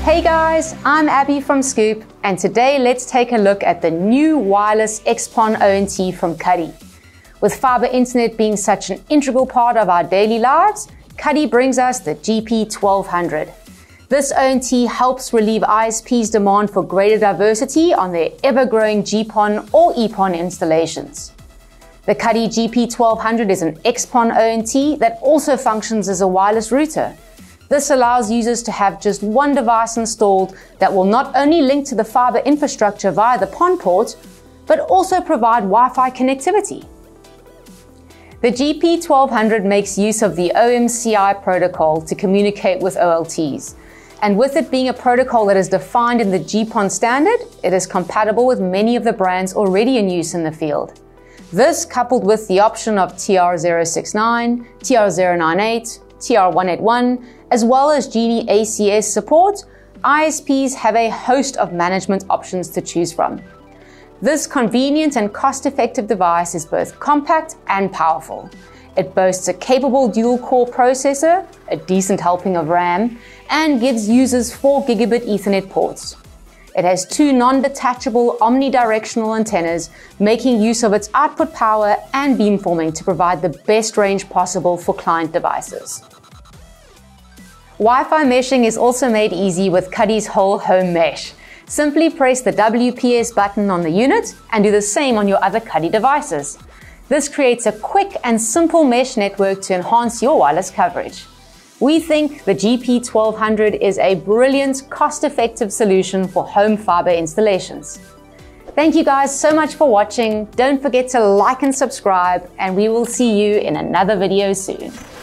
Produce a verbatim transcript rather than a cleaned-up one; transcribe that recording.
Hey guys, I'm Abby from Scoop, and today let's take a look at the new wireless X P O N O N T from Cudy. With fiber internet being such an integral part of our daily lives, Cudy brings us the G P twelve hundred. This O N T helps relieve I S P's demand for greater diversity on their ever-growing G P O N or E P O N installations. The Cudy G P twelve hundred is an X P O N O N T that also functions as a wireless router. This allows users to have just one device installed that will not only link to the fiber infrastructure via the P O N port, but also provide Wi-Fi connectivity. The G P twelve hundred makes use of the O M C I protocol to communicate with O L Ts. And with it being a protocol that is defined in the G P O N standard, it is compatible with many of the brands already in use in the field. This, coupled with the option of T R zero six nine, T R zero nine eight, T R one eighty-one, as well as Genie A C S support, I S Ps have a host of management options to choose from. This convenient and cost-effective device is both compact and powerful. It boasts a capable dual-core processor, a decent helping of RAM, and gives users four gigabit Ethernet ports. It has two non-detachable omnidirectional antennas, making use of its output power and beamforming to provide the best range possible for client devices. Wi-Fi meshing is also made easy with Cudy's whole home mesh. Simply press the W P S button on the unit and do the same on your other Cudy devices. This creates a quick and simple mesh network to enhance your wireless coverage. We think the G P twelve hundred is a brilliant, cost-effective solution for home fiber installations. Thank you guys so much for watching. Don't forget to like and subscribe, and we will see you in another video soon.